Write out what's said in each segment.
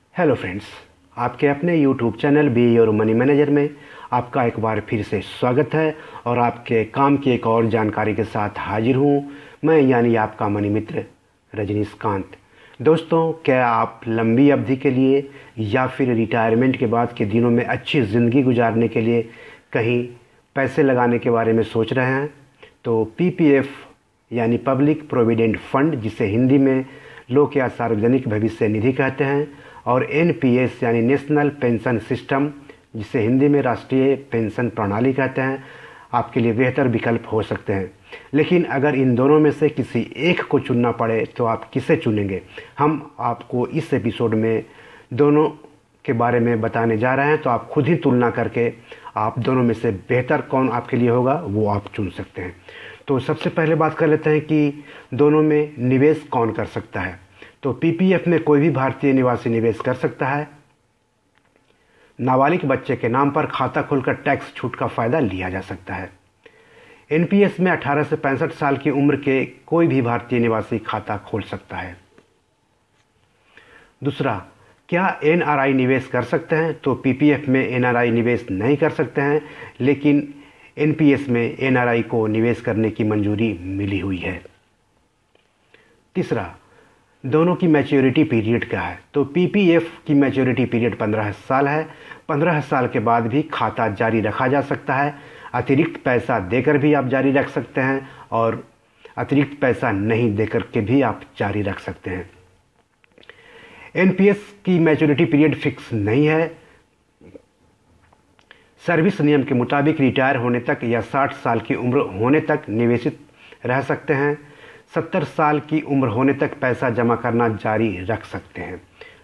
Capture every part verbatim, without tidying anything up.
Hello friends, आपके अपने YouTube channel be और मनी मैनेजर में आपका एक बार फिर से स्वागत है और आपके काम की एक और जानकारी के साथ हाजिर हूँ मैं, यानी आपका मनी मित्र रजनीशकांत। दोस्तों, क्या आप लंबी अवधि के लिए या फिर रिटायरमेंट के बाद के दिनों में अच्छी ज़िंदगी गुजारने के लिए कहीं पैसे लगाने के बारे में सोच रहे हैं? तो पी पी एफ यानी पब्लिक प्रोविडेंट फंड, जिसे हिंदी में लोक या सार्वजनिक भविष्य निधि कहते हैं, और एन पी एस यानी नेशनल पेंशन सिस्टम, जिसे हिंदी में राष्ट्रीय पेंशन प्रणाली कहते हैं, आपके लिए बेहतर विकल्प हो सकते हैं। लेकिन अगर इन दोनों में से किसी एक को चुनना पड़े तो आप किसे चुनेंगे? हम आपको इस एपिसोड में दोनों के बारे में बताने जा रहे हैं, तो आप खुद ही तुलना करके आप दोनों में से बेहतर कौन आपके लिए होगा वो आप चुन सकते हैं। तो सबसे पहले बात कर लेते हैं कि दोनों में निवेश कौन कर सकता है। तो पी पी एफ में कोई भी भारतीय निवासी निवेश कर सकता है। नाबालिग बच्चे के नाम पर खाता खोलकर टैक्स छूट का फ़ायदा लिया जा सकता है। एन पी एस में अठारह से पैंसठ साल की उम्र के कोई भी भारतीय निवासी खाता खोल सकता है। दूसरा, क्या एन आर आई निवेश कर सकते हैं? तो पी पी एफ में एन आर आई निवेश नहीं कर सकते हैं, लेकिन एन पी एस में एन आर आई को निवेश करने की मंजूरी मिली हुई है। तीसरा, दोनों की मैच्योरिटी पीरियड क्या है? तो पी पी एफ की मैच्योरिटी पीरियड पंद्रह साल है। पंद्रह साल के बाद भी खाता जारी रखा जा सकता है। अतिरिक्त पैसा देकर भी आप जारी रख सकते हैं और अतिरिक्त पैसा नहीं देकर के भी आप जारी रख सकते हैं। एन पी एस की मैच्योरिटी पीरियड फिक्स नहीं है। सर्विस नियम के मुताबिक रिटायर होने तक या साठ साल की उम्र होने तक निवेशित रह सकते हैं। सत्तर साल की उम्र होने तक पैसा जमा करना जारी रख सकते हैं।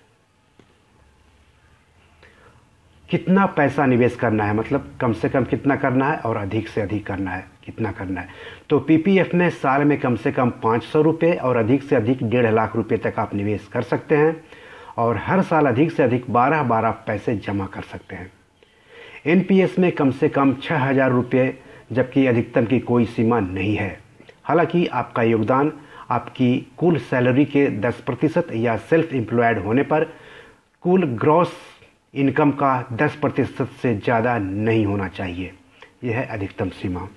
कितना पैसा निवेश करना है, मतलब कम से कम कितना करना है और अधिक से अधिक करना है कितना करना है? तो पी पी एफ में साल में कम से कम पाँच सौ रुपये और अधिक से अधिक डेढ़ लाख रुपये तक आप निवेश कर सकते हैं और हर साल अधिक से अधिक बारह बारह पैसे जमा कर सकते हैं। एन पी एस में कम से कम छः हज़ार रुपये, जबकि अधिकतम की कोई सीमा नहीं है। हालांकि आपका योगदान आपकी कुल सैलरी के दस प्रतिशत या सेल्फ एम्प्लॉयड होने पर कुल ग्रॉस इनकम का दस प्रतिशत से ज़्यादा नहीं होना चाहिए। यह है अधिकतम सीमा।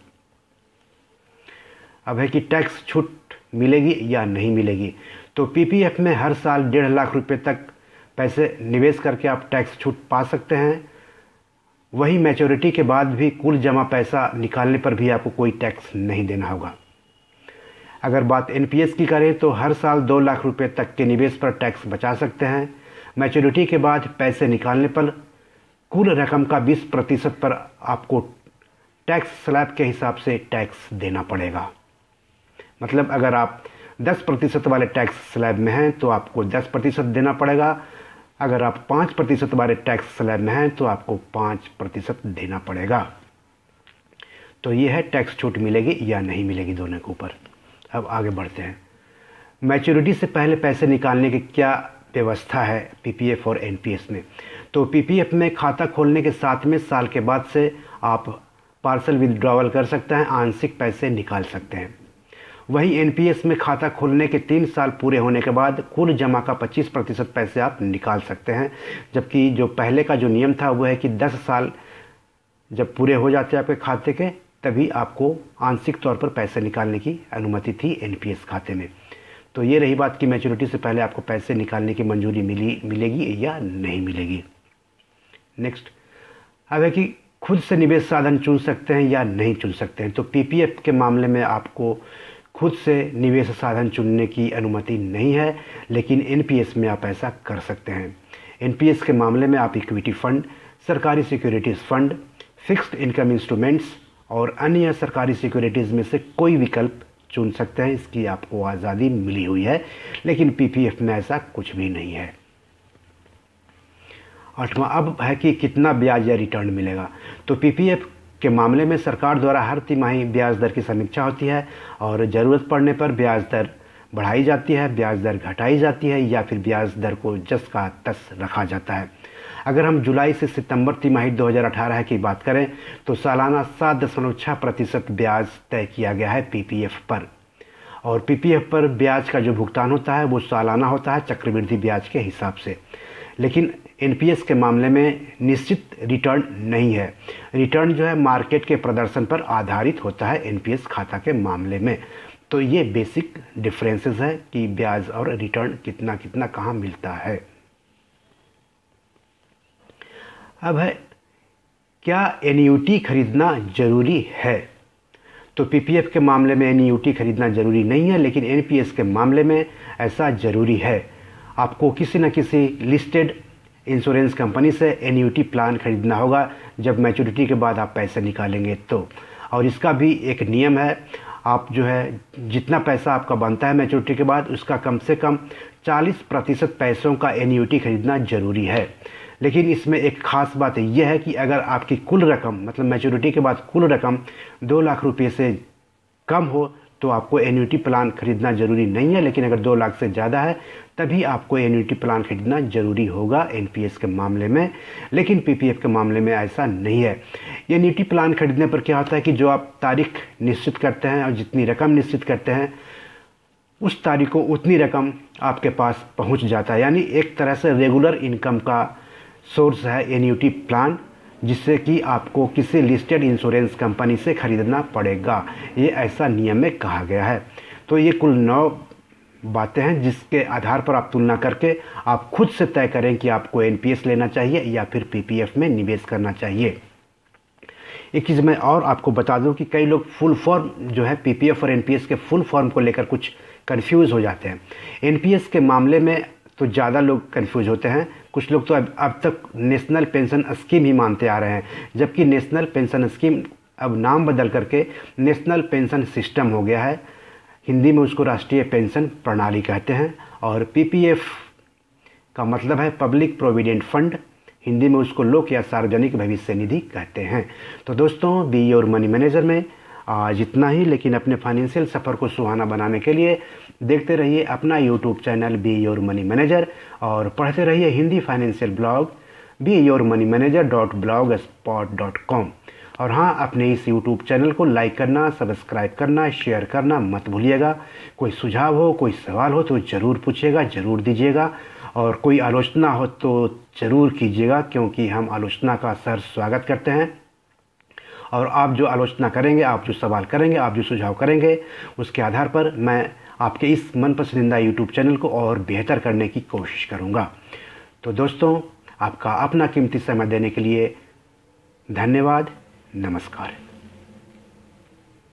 अब है कि टैक्स छूट मिलेगी या नहीं मिलेगी। तो पी पी एफ में हर साल डेढ़ लाख रुपए तक पैसे निवेश करके आप टैक्स छूट पा सकते हैं। वहीं मैच्योरिटी के बाद भी कुल जमा पैसा निकालने पर भी आपको कोई टैक्स नहीं देना होगा। अगर बात एन पी एस की करें तो हर साल दो लाख रुपए तक के निवेश पर टैक्स बचा सकते हैं। मैच्योरिटी के बाद पैसे निकालने पर कुल रकम का बीस प्रतिशत पर आपको टैक्स स्लैब के हिसाब से टैक्स देना पड़ेगा। मतलब अगर आप दस प्रतिशत वाले टैक्स स्लैब में हैं तो आपको दस प्रतिशत देना पड़ेगा। अगर आप पाँच प्रतिशत वाले टैक्स स्लैब में हैं तो आपको पाँच प्रतिशत देना पड़ेगा। तो ये है टैक्स छूट मिलेगी या नहीं मिलेगी दोनों के ऊपर। अब आगे बढ़ते हैं। मैच्योरिटी से पहले पैसे निकालने की क्या व्यवस्था है पी पी एफ और एन पी एस में? तो पी पी एफ में खाता खोलने के सातवें साल के बाद से आप पार्सल विथड्रॉवल कर सकते हैं, आंशिक पैसे निकाल सकते हैं। वहीं एन पी एस में खाता खोलने के तीन साल पूरे होने के बाद कुल जमा का पच्चीस प्रतिशत पैसे आप निकाल सकते हैं, जबकि जो पहले का जो नियम था वो है कि दस साल जब पूरे हो जाते हैं आपके खाते के, तभी आपको आंशिक तौर पर पैसे निकालने की अनुमति थी एन पी एस खाते में। तो ये रही बात कि मैच्योरिटी से पहले आपको पैसे निकालने की मंजूरी मिली मिलेगी या नहीं मिलेगी। नेक्स्ट, अब है कि खुद से निवेश साधन चुन सकते हैं या नहीं चुन सकते हैं। तो पी पी एफ के मामले में आपको खुद से निवेश साधन चुनने की अनुमति नहीं है, लेकिन एन पी एस में आप ऐसा कर सकते हैं। एन पी एस के मामले में आप इक्विटी फंड, सरकारी securities fund, fixed income instruments और अन्य सरकारी सिक्योरिटीज़ में से कोई विकल्प चुन सकते हैं। इसकी आपको आज़ादी मिली हुई है, लेकिन पी पी एफ में ऐसा कुछ भी नहीं है। आठवां, अब है कि कितना ब्याज या रिटर्न मिलेगा। तो पी पी एफ के मामले में सरकार द्वारा हर तिमाही ब्याज दर की समीक्षा होती है और ज़रूरत पड़ने पर ब्याज दर बढ़ाई जाती है, ब्याज दर घटाई जाती है या फिर ब्याज दर को जस का तस रखा जाता है। अगर हम जुलाई से सितंबर तिमाही दो हज़ार अठारह की बात करें तो सालाना सात दशमलव छः प्रतिशत ब्याज तय किया गया है पी पी एफ पर और पीपीएफ पर ब्याज का जो भुगतान होता है वो सालाना होता है चक्रवृद्धि ब्याज के हिसाब से। लेकिन एनपीएस के मामले में निश्चित रिटर्न नहीं है। रिटर्न जो है मार्केट के प्रदर्शन पर आधारित होता है एनपीएस खाता के मामले में। तो ये बेसिक डिफरेंसेस है कि ब्याज और रिटर्न कितना कितना कहाँ मिलता है। अब है क्या एनयूटी खरीदना ज़रूरी है? तो पीपीएफ के मामले में एनयूटी खरीदना ज़रूरी नहीं है, लेकिन एनपीएस के मामले में ऐसा ज़रूरी है। आपको किसी न किसी लिस्टेड इंश्योरेंस कंपनी से एनयूटी प्लान खरीदना होगा जब मैच्योरिटी के बाद आप पैसे निकालेंगे तो। और इसका भी एक नियम है, आप जो है जितना पैसा आपका बनता है मैच्योरिटी के बाद उसका कम से कम चालीस प्रतिशत पैसों का एनयूटी खरीदना ज़रूरी है। लेकिन इसमें एक ख़ास बात यह है कि अगर आपकी कुल रकम मतलब मैच्योरिटी के बाद कुल रकम दो लाख रुपये से कम हो तो आपको एन्युटी प्लान खरीदना ज़रूरी नहीं है। लेकिन अगर दो लाख से ज़्यादा है तभी आपको एन्युटी प्लान खरीदना ज़रूरी होगा एनपीएस के मामले में। लेकिन पीपीएफ के मामले में ऐसा नहीं है। एन्युटी प्लान खरीदने पर क्या होता है कि जो आप तारीख निश्चित करते हैं और जितनी रकम निश्चित करते हैं उस तारीख को उतनी रकम आपके पास पहुंच जाता है। यानी एक तरह से रेगुलर इनकम का सोर्स है एन्युटी प्लान, जिससे कि आपको किसी लिस्टेड इंश्योरेंस कंपनी से खरीदना पड़ेगा। ये ऐसा नियम में कहा गया है। तो ये कुल नौ बातें हैं जिसके आधार पर आप तुलना करके आप खुद से तय करें कि आपको एनपीएस लेना चाहिए या फिर पीपीएफ में निवेश करना चाहिए। एक चीज़ मैं और आपको बता दूं कि कई लोग फुल फॉर्म जो है पीपीएफ और एनपीएस के फुल फॉर्म को लेकर कुछ कंफ्यूज हो जाते हैं। एनपीएस के मामले में तो ज़्यादा लोग कंफ्यूज होते हैं। कुछ लोग तो अब अब तक नेशनल पेंशन स्कीम ही मानते आ रहे हैं, जबकि नेशनल पेंशन स्कीम अब नाम बदल करके नेशनल पेंशन सिस्टम हो गया है। हिंदी में उसको राष्ट्रीय पेंशन प्रणाली कहते हैं। और पीपीएफ का मतलब है पब्लिक प्रोविडेंट फंड, हिंदी में उसको लोक या सार्वजनिक भविष्य निधि कहते हैं। तो दोस्तों, बी योर मनी मैनेजर में आज इतना ही। लेकिन अपने फाइनेंशियल सफ़र को सुहाना बनाने के लिए देखते रहिए अपना YouTube channel be your money manager और पढ़ते रहिए Hindi financial blog be your money manager dot blogspot dot com. और हाँ, अपने इस यूट्यूब चैनल को लाइक करना, सब्सक्राइब करना, शेयर करना मत भूलिएगा। कोई सुझाव हो, कोई सवाल हो तो ज़रूर पूछिएगा, ज़रूर दीजिएगा। और कोई आलोचना हो तो ज़रूर कीजिएगा, क्योंकि हम आलोचना का सहर्ष स्वागत करते हैं। और आप जो आलोचना करेंगे, आप जो सवाल करेंगे, आप जो सुझाव करेंगे, उसके आधार पर मैं आपके इस मन पसंदीदा यूट्यूब चैनल को और बेहतर करने की कोशिश करूँगा। तो दोस्तों, आपका अपना कीमती समय देने के लिए धन्यवाद। नमस्कार।